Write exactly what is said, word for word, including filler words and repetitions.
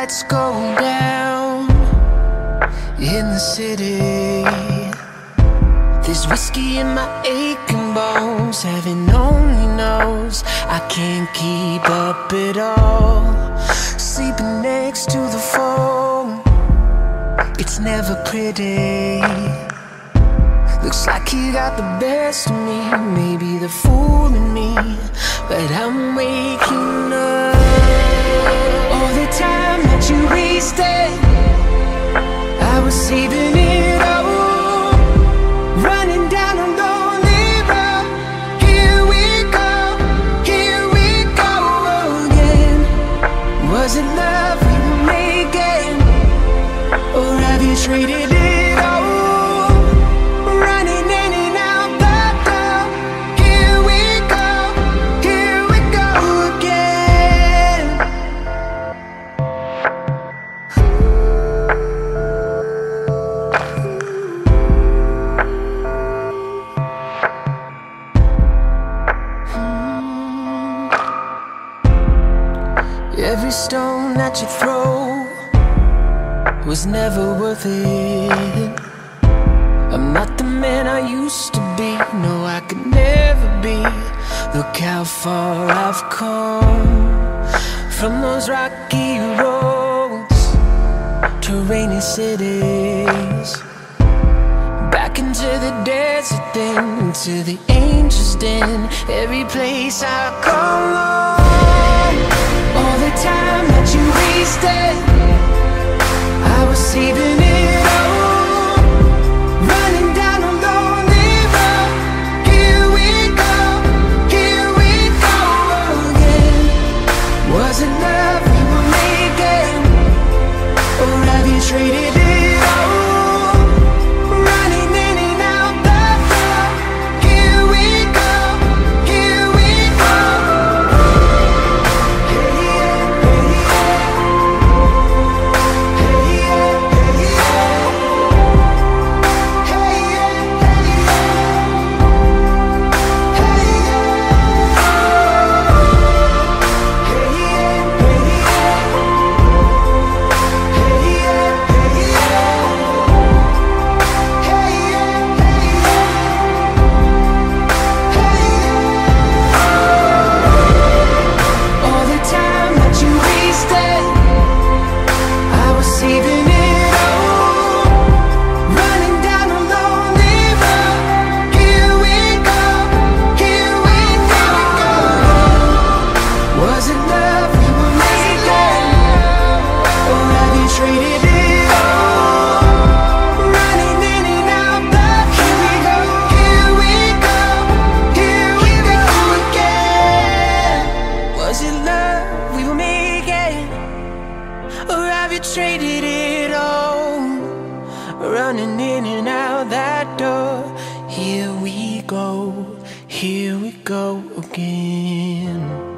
lights go down in the city. There's whiskey in my aching bones. Heaven only knows I can't keep up at all. Sleeping next to the phone, it's never pretty. Looks like you got the best of me, maybe the fool in me, but I'm waking up. All the time that you wasted, I was saving it all, running down a lonely road. Here we go, here we go again. Was it love we were making, or have you traded it all? Running in and out the door. Here we go, here we go again. Every stone that you throw was never worth it. I'm not the man I used to be, no, I could never be. Look how far I've come, from those rocky roads to rainy cities, back into the desert, then into the angel's den. Every place I come home. All the time that you wasted, I was saving it all, running down a lonely road. Here we go, here we go again. Was it love we were making, or have you traded it all? Running in and out the door. Here we go, here we go. Hey yeah, hey yeah. Hey yeah, hey yeah. Hey yeah, hey yeah. Hey yeah. Hey yeah, hey yeah. Hey yeah, hey yeah. Hey yeah, hey yeah. All the time that you wasted, I was saving it all, running down a lonely road. Here we go, here we go. Was it love we were making, or have you traded it all? Running in and out the here we go, here we go, here we go again. Was it love we were making, or have you traded it all? Running in and out that door. Here we go, here we go again.